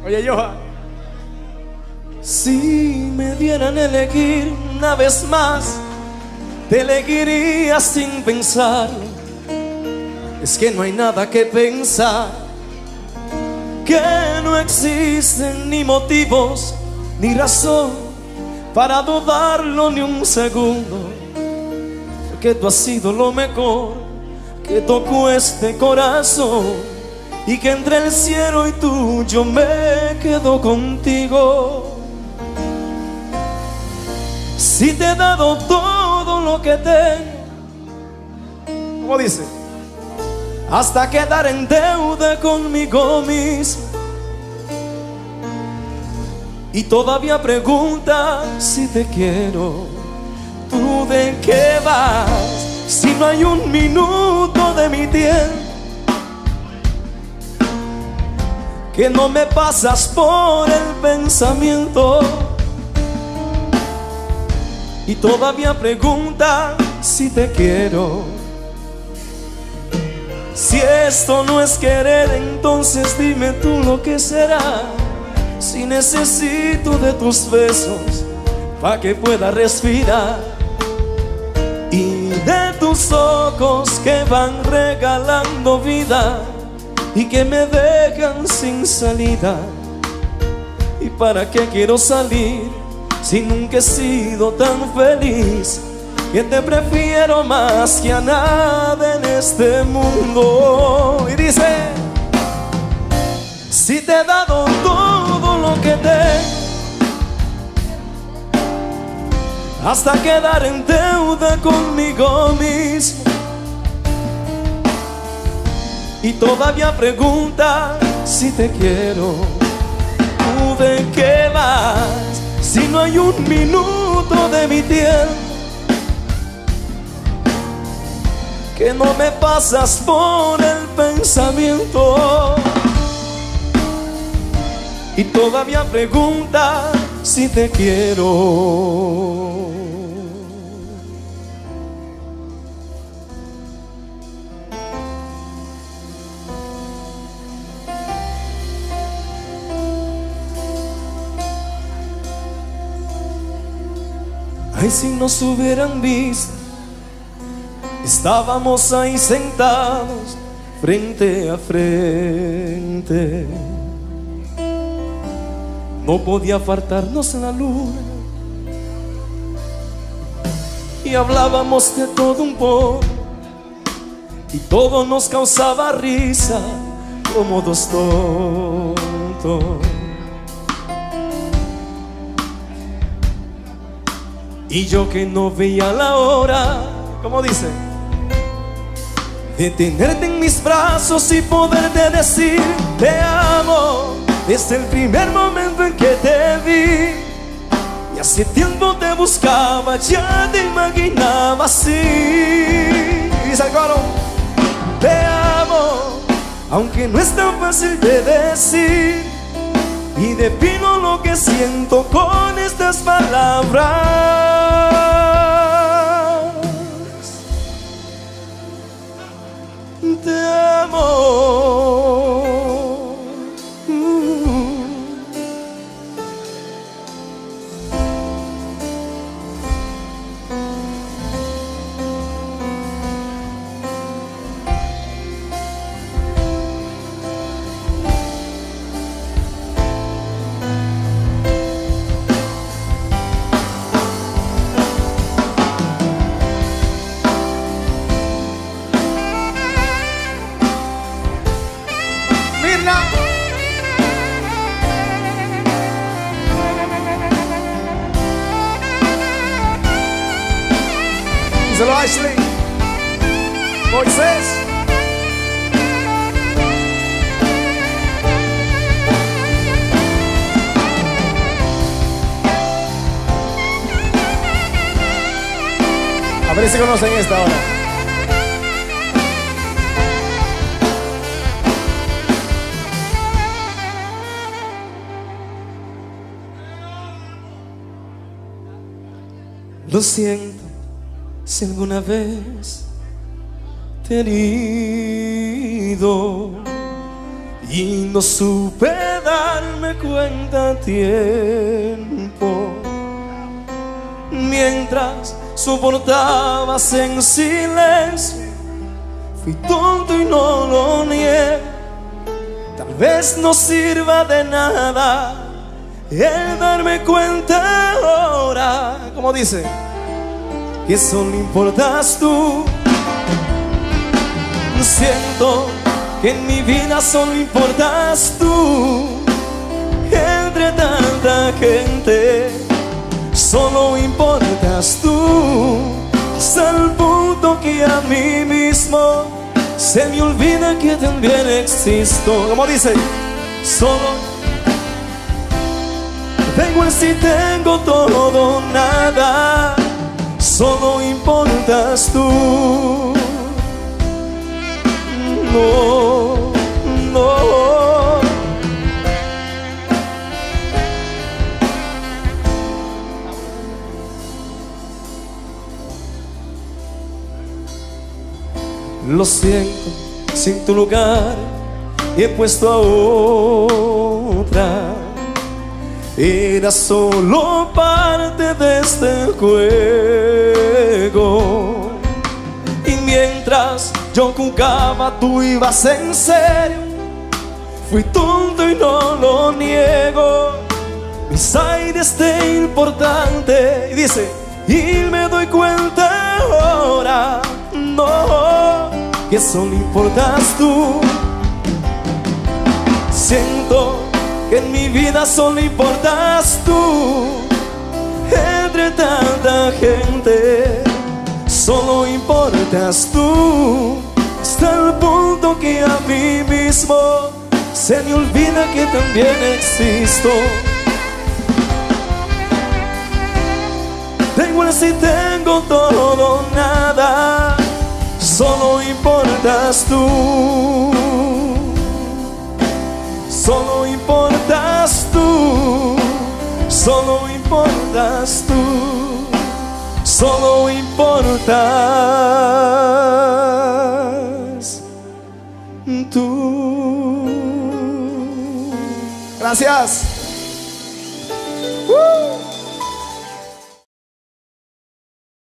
Oye, Johan. Si me dieran a elegir una vez más, te elegiría sin pensar. Es que no hay nada que pensar, que no existen ni motivos ni razón para dudarlo ni un segundo, porque tú has sido lo mejor que tocó este corazón, y que entre el cielo y tú yo me quedo contigo. Si te he dado todo lo que tengo, ¿Cómo dice? hasta quedar en deuda conmigo mismo, y todavía preguntas si te quiero, ¿tú de qué vas? Si no hay un minuto de mi tiempo que no me pasas por el pensamiento, y todavía preguntas si te quiero. Si esto no es querer, entonces dime tú lo que será. Si necesito de tus besos para que pueda respirar, y de tus ojos que van regalando vida y que me dejan sin salida. ¿Y para qué quiero salir si nunca he sido tan feliz? Que te prefiero más que a nada en este mundo. Y dice: si te he dado todo lo que tengo, hasta quedar en deuda conmigo mismo, y todavía pregunta si te quiero, ¿tú de qué vas? Si no hay un minuto de mi tiempo que no me pasas por el pensamiento, y todavía pregunta si te quiero. Ay, si nos hubieran visto, estábamos ahí sentados frente a frente. No podía faltarnos la luna, y hablábamos de todo un poco, y todo nos causaba risa como dos tontos. Y yo que no veía la hora, ¿Cómo dice? de tenerte en mis brazos y poderte decir te amo. Desde el primer momento en que te vi, y hace tiempo te buscaba, ya te imaginaba así. Y dice el coro: Te amo, aunque no es tan fácil de decir, y defino lo que siento con estas palabras. Te amo. Díselo, Ashley. Moisés. A ver si conocen esta ahora. Lo siento si alguna vez te he herido, y no supe darme cuenta a tiempo. Mientras soportabas en silencio, fui tonto y no lo niego. Tal vez no sirva de nada el darme cuenta ahora, como dice, que solo importas tú. Siento que en mi vida solo importas tú. Entre tanta gente solo importas tú, hasta el punto que a mí mismo se me olvida que también existo. Como dice, solo tengo el si tengo todo, nada, solo importas tú. No, no. Lo siento, sin tu lugar he puesto a otra. Era solo parte de este juego. Y mientras yo jugaba, tú ibas en serio. Fui tonto y no lo niego. Mis aires de importante. Y dice, y me doy cuenta ahora, no, que solo importas tú. Siento que en mi vida solo importas tú. Entre tanta gente solo importas tú, hasta el punto que a mí mismo se me olvida que también existo. Tengo el si tengo todo, nada, solo importas tú. Solo importas tú, solo importas tú, solo importas tú. Gracias.